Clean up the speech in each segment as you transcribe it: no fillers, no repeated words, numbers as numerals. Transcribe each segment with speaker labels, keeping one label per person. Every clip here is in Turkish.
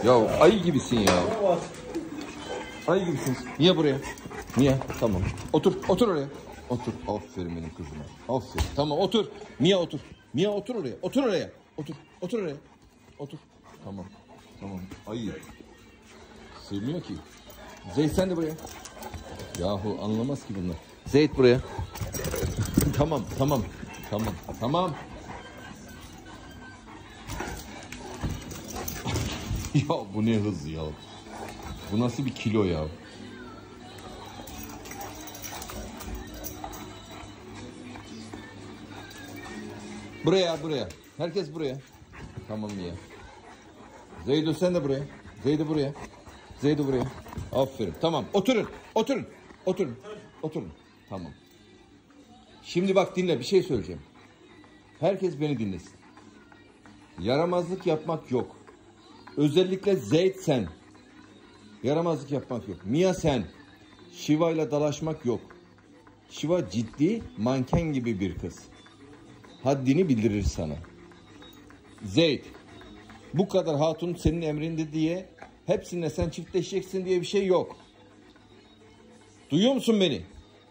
Speaker 1: Ya ayı gibisin ya. Ayı gibisin. Niye buraya? Niye? Tamam. Otur. Otur oraya. Otur. Aferin benim kızıma. Aferin. Tamam otur. Mia otur. Mia otur oraya. Otur oraya. Otur. Otur oraya. Otur. Tamam. Tamam. Ayı. Sevmiyor ki. Zeyd sen de buraya. Yahu anlamaz ki bunlar. Zeyd buraya. Tamam. Tamam. Tamam. Tamam. Ya bu ne hız ya. Bu nasıl bir kilo ya. Buraya buraya. Herkes buraya. Tamam ya. Zeydo sen de buraya. Zeydo buraya. Zeydo buraya. Aferin. Tamam. Oturun. Oturun. Oturun. Oturun. Tamam. Şimdi bak dinle bir şey söyleyeceğim. Herkes beni dinlesin. Yaramazlık yapmak yok. Özellikle Zeyd sen. Yaramazlık yapmak yok. Mia sen. Shiva ile dalaşmak yok. Shiva ciddi manken gibi bir kız. Haddini bildirir sana. Zeyd. Bu kadar hatun senin emrinde diye hepsine sen çiftleşeceksin diye bir şey yok. Duyuyor musun beni?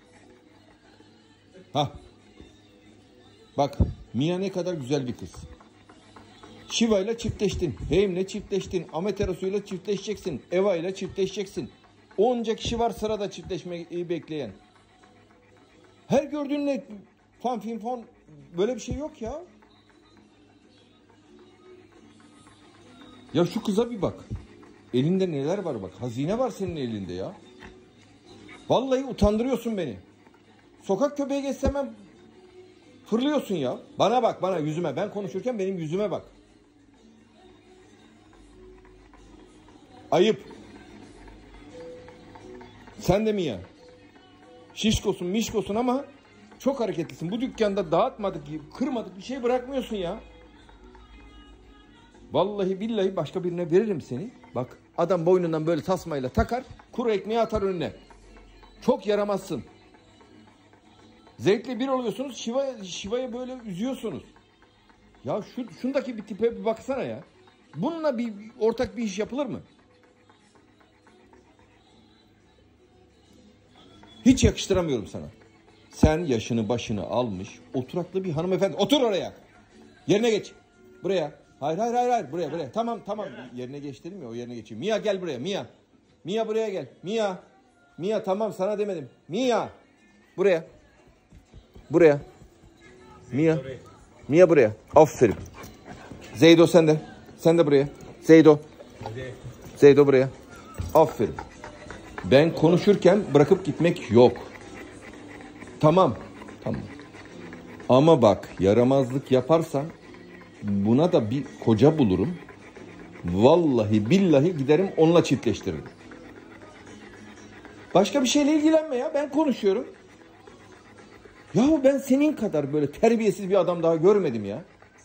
Speaker 1: Ha. Bak Mia ne kadar güzel bir kız. Shiva ile çiftleştin. Heim'le çiftleştin. Amaterasu ile çiftleşeceksin. Eva ile çiftleşeceksin. Onca kişi var sırada çiftleşmeyi bekleyen. Her gördüğünle fan fin fon böyle bir şey yok ya. Ya şu kıza bir bak. Elinde neler var bak. Hazine var senin elinde ya. Vallahi utandırıyorsun beni. Sokak köpeği geçse hemen fırlıyorsun ya. Bana bak bana yüzüme. Ben konuşurken benim yüzüme bak. Ayıp. Sen de mi ya? Şişkosun mişkosun ama çok hareketlisin. Bu dükkanda dağıtmadık, kırmadık bir şey bırakmıyorsun ya. Vallahi billahi başka birine veririm seni. Bak adam boynundan böyle tasmayla takar, kuru ekmeği atar önüne. Çok yaramazsın. Zevkle bir oluyorsunuz, Shiva'ya böyle üzüyorsunuz. Ya şundaki bir tipe bir baksana ya. Bununla bir ortak bir iş yapılır mı? Hiç yakıştıramıyorum sana. Sen yaşını başını almış, oturaklı bir hanımefendi. Otur oraya. Yerine geç. Buraya. Hayır. Buraya. Tamam. Yerine geç dedim ya, o yerine geçeyim. Mia gel buraya. Mia buraya gel. Mia tamam sana demedim. Mia. Buraya. Mia buraya. Aferin. Zeydo sen de. Sen de buraya. Zeydo buraya. Aferin. Ben konuşurken bırakıp gitmek yok. Tamam. Ama bak yaramazlık yaparsan buna da bir koca bulurum. Vallahi billahi giderim onunla çiftleştiririm. Başka bir şeyle ilgilenme ya. Ben konuşuyorum. Yahu ben senin kadar böyle terbiyesiz bir adam daha görmedim ya.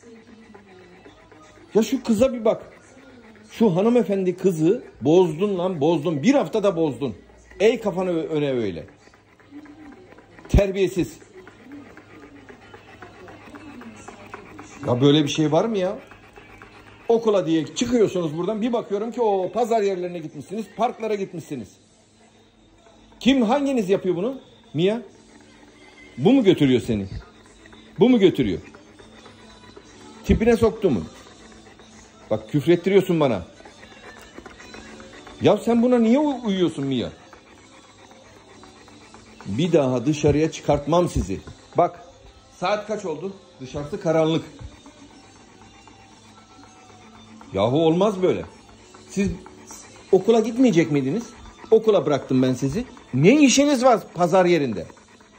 Speaker 1: Ya şu kıza bir bak. Şu hanımefendi kızı bozdun. Bir haftada bozdun. Ey kafanı öne öyle. Terbiyesiz. Ya böyle bir şey var mı ya? Okula diye çıkıyorsunuz buradan, bir bakıyorum ki o pazar yerlerine gitmişsiniz, parklara gitmişsiniz. Kim hanginiz yapıyor bunu? Mia? Bu mu götürüyor seni? Bu mu götürüyor? Tipine soktu mu? Bak küfrettiriyorsun bana. Ya sen buna niye uyuyorsun Mia? Bir daha dışarıya çıkartmam sizi. Bak saat kaç oldu? Dışarısı karanlık. Yahu olmaz böyle. Siz okula gitmeyecek miydiniz? Okula bıraktım ben sizi. Ne işiniz var pazar yerinde?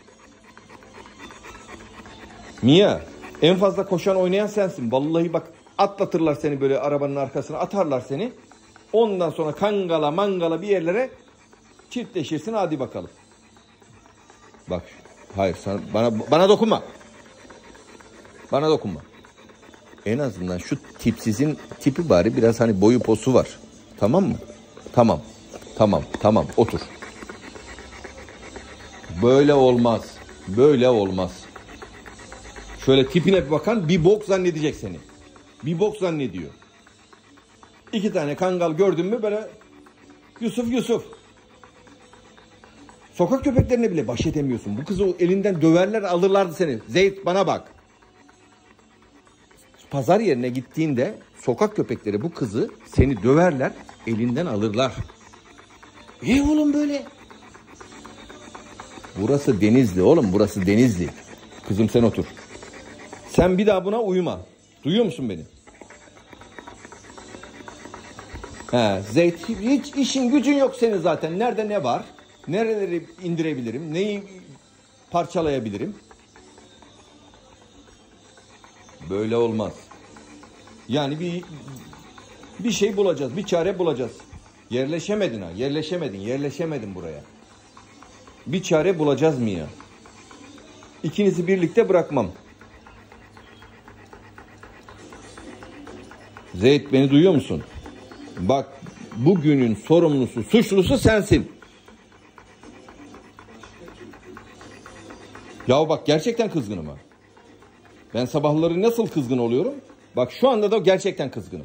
Speaker 1: Mia, en fazla koşan oynayan sensin. Vallahi bak atlatırlar seni böyle arabanın arkasına, atarlar seni. Ondan sonra kangala mangala bir yerlere çiftleşirsin, hadi bakalım. Bak hayır sana, bana dokunma. Bana dokunma. En azından şu tipsizin tipi bari biraz hani boyu posu var. Tamam mı? Tamam otur. Böyle olmaz. Şöyle tipine bir bakan bir bok zannedecek seni. Bir bok zannediyor. 2 tane kangal gördün mü böyle Yusuf Yusuf. Sokak köpeklerine bile baş edemiyorsun. Bu kızı elinden döverler, alırlardı seni. Zeyd bana bak. Pazar yerine gittiğinde sokak köpekleri bu kızı seni döverler, elinden alırlar. Oğlum böyle. Burası Denizli oğlum, burası Denizli. Kızım sen otur. Sen bir daha buna uyuma. Duyuyor musun beni? Zeyd, hiç işin gücün yok senin zaten. Nerede ne var? Nereleri indirebilirim? Neyi parçalayabilirim? Böyle olmaz. Yani bir şey bulacağız, bir çare bulacağız. Yerleşemedin ha, yerleşemedin buraya. Bir çare bulacağız mı ya? İkinizi birlikte bırakmam. Zeyd beni duyuyor musun? Bak bugünün sorumlusu, suçlusu sensin. Ya bak gerçekten kızgınım ha. Ben sabahları nasıl kızgın oluyorum? Bak şu anda da gerçekten kızgınım.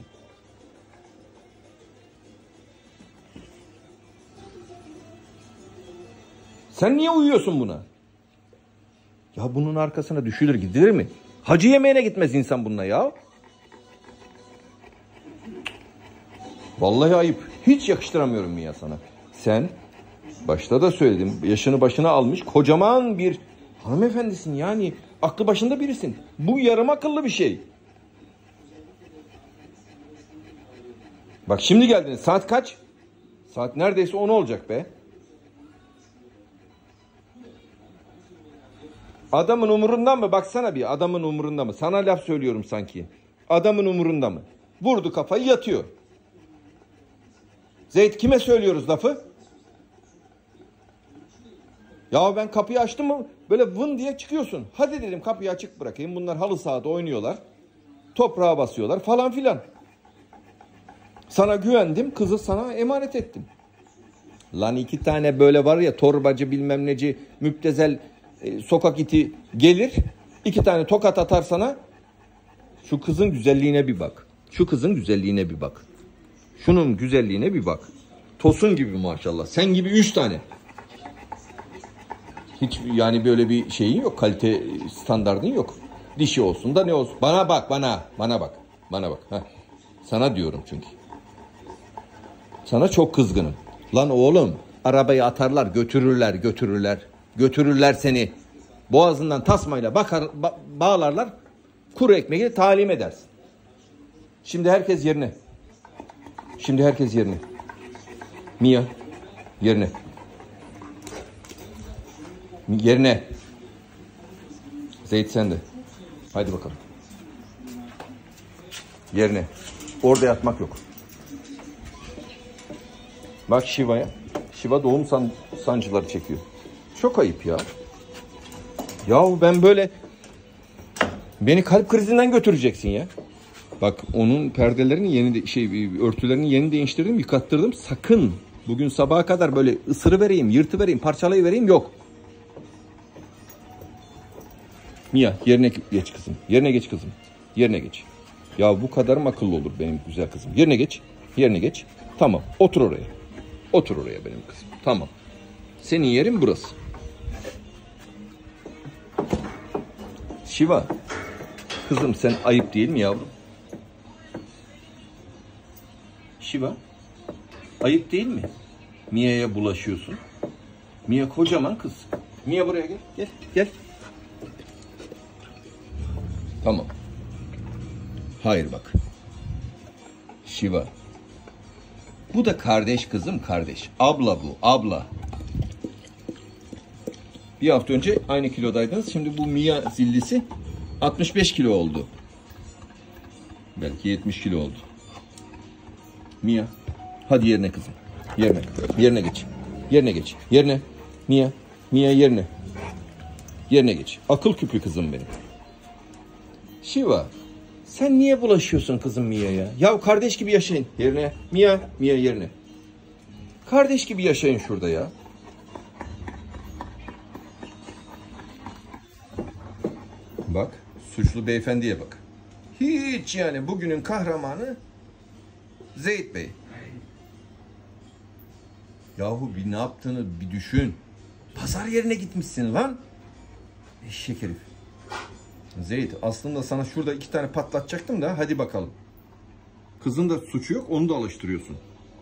Speaker 1: Sen niye uyuyorsun buna? Ya bunun arkasına düşülür gidilir mi? Hacı yemeğine gitmez insan bununla ya. Vallahi ayıp. Hiç yakıştıramıyorum ya sana. Sen başta da söyledim. Yaşını başına almış kocaman bir hanımefendisin yani. Aklı başında birisin. Bu yarım akıllı bir şey. Bak şimdi geldiniz. Saat kaç? Saat neredeyse 10 olacak be. Adamın umurunda mı? Baksana bir. Adamın umurunda mı? Sana laf söylüyorum sanki. Adamın umurunda mı? Vurdu kafayı yatıyor. Zeyd kime söylüyoruz lafı? Ya ben kapıyı açtım mı böyle vın diye çıkıyorsun. Hadi dedim kapıyı açık bırakayım. Bunlar halı sahada oynuyorlar. Toprağa basıyorlar falan filan. Sana güvendim. Kızı sana emanet ettim. Lan 2 tane böyle var ya torbacı bilmem neci müptezel sokak iti gelir. 2 tane tokat atar sana. Şu kızın güzelliğine bir bak. Şu kızın güzelliğine bir bak. Şunun güzelliğine bir bak. Tosun gibi maşallah. Sen gibi 3 tane. Hiç yani böyle bir şeyin yok. Kalite standardın yok. Dişi olsun da ne olsun. Bana bak bana. Bana bak. Bana bak. Heh. Sana diyorum çünkü. Sana çok kızgınım. Lan oğlum arabayı atarlar götürürler seni. Boğazından tasmayla bağlarlar. Kuru ekmeği talim edersin. Şimdi herkes yerine. Mia yerine. Yerine. Zeyd sen de. Haydi bakalım. Yerine. Orada yatmak yok. Bak Şiva'ya. Şiva doğum sancıları çekiyor. Çok ayıp ya. Yahu ben böyle... Beni kalp krizinden götüreceksin ya. Bak onun perdelerini örtülerini yeni değiştirdim, yıkattırdım. Sakın bugün sabaha kadar böyle ısırıvereyim, yırtıvereyim, parçalayıvereyim yok. Mia yerine geç kızım. Yerine geç. Ya bu kadar mı akıllı olur benim güzel kızım? Yerine geç. Tamam. Otur oraya benim kızım. Tamam. Senin yerin burası. Şiva. Kızım sen ayıp değil mi yavrum? Şiva. Ayıp değil mi? Mia'ya bulaşıyorsun. Mia kocaman kız. Mia buraya gel. Tamam. Hayır bak. Şiva. Bu da kardeş kızım kardeş. Abla bu abla. Bir hafta önce aynı kilodaydınız. Şimdi bu Mia zillisi 65 kilo oldu. Belki 70 kilo oldu. Mia. Hadi yerine kızım. Yerine geç. Yerine. Mia yerine. Yerine geç. Akıl küpü kızım benim. Şiva. Sen niye bulaşıyorsun kızım Mia'ya? Ya kardeş gibi yaşayın. Yerine. Mia yerine. Kardeş gibi yaşayın şurada ya. Bak. Suçlu beyefendiye bak. Hiç yani bugünün kahramanı Zeyt Bey. Yahu bir ne yaptığını bir düşün. Pazar yerine gitmişsin lan. Eşek herif. Zeyt, aslında sana şurada 2 tane patlatacaktım da hadi bakalım. Kızın da suçu yok, onu da alıştırıyorsun.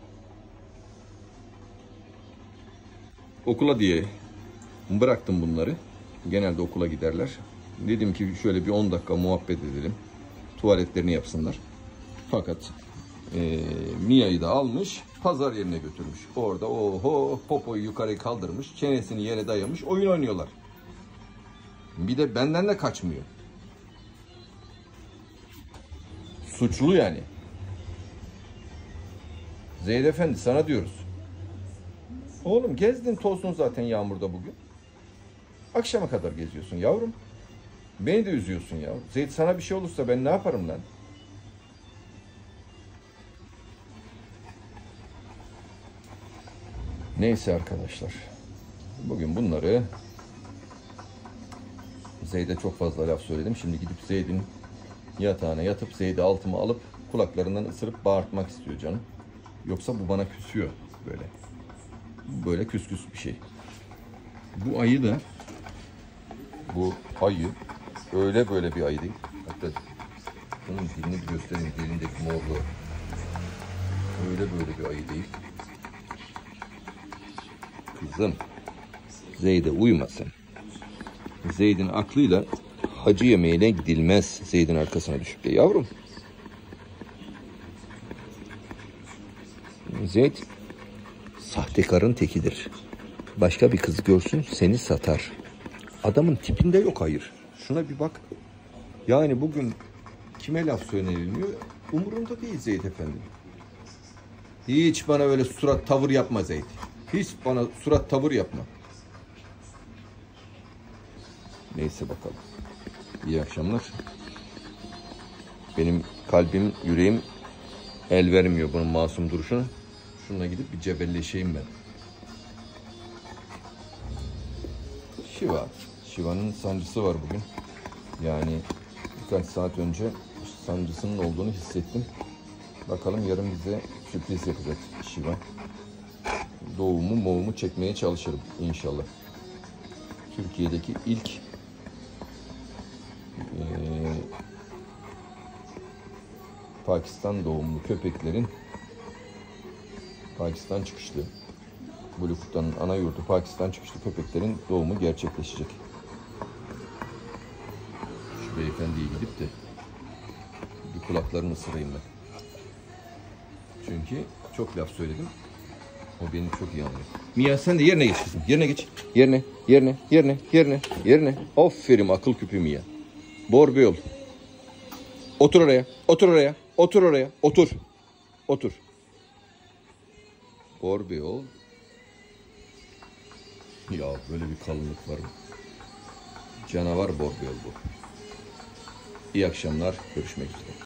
Speaker 1: Okula diye bıraktım bunları. Genelde okula giderler. Dedim ki şöyle bir 10 dakika muhabbet edelim. Tuvaletlerini yapsınlar. Fakat Mia'yı da almış, pazar yerine götürmüş. Orada oho popoyu yukarı kaldırmış, çenesini yere dayamış, oyun oynuyorlar. Bir de benden de kaçmıyor. Suçlu yani. Zeyd Efendi sana diyoruz. Oğlum gezdin tozdun zaten yağmurda bugün. Akşama kadar geziyorsun yavrum. Beni de üzüyorsun ya. Zeyd sana bir şey olursa ben ne yaparım lan? Neyse arkadaşlar. Bugün bunları Zeyd'e çok fazla laf söyledim. Şimdi gidip Zeyd'in yatağına yatıp Zeyd'i altıma alıp kulaklarından ısırıp bağırtmak istiyor canım. Yoksa bu bana küsüyor böyle. Böyle küs bir şey. Bu ayı da bu ayı öyle böyle bir ayı değil. Hatta bunun dilini bir göstereyim. Dilindeki morluğu. Öyle böyle bir ayı değil. Kızım Zeyd'e uymasın. Zeyd'in aklıyla hacı yemeğine gidilmez. Zeyd'in arkasına düşüp de yavrum. Zeyd sahtekarın tekidir. Başka bir kız görsün seni satar. Adamın tipinde yok hayır. Şuna bir bak. Yani bugün kime laf söyleniliyor umurumda değil Zeyd Efendi. Hiç bana öyle surat tavır yapma Zeyd. Hiç bana surat tavır yapma. Neyse bakalım. İyi akşamlar. Benim kalbim, yüreğim el vermiyor bunun masum duruşuna. Şununla gidip bir cebelleşeyim ben. Şiva'nın sancısı var bugün. Yani birkaç saat önce sancısının olduğunu hissettim. Bakalım yarın bize sürpriz yapacak Şiva. Doğumu çekmeye çalışırım inşallah. Türkiye'deki ilk Pakistan doğumlu köpeklerin Pakistan çıkışlı Blue Kuta'nın ana yurdu Pakistan çıkışlı köpeklerin doğumu gerçekleşecek. Şu beyefendiye gidip de bir kulaklarını ısırayım ben. Çünkü çok laf söyledim. O beni çok iyi anlıyor. Mia sen de yerine geç kızım. Yerine geç. Yerine. Aferin akıl küpü Mia. Borbiyol. Otur oraya. Otur. Borbiyol. Ya böyle bir kalınlık var mı? Canavar borbiyol bu. İyi akşamlar. Görüşmek üzere.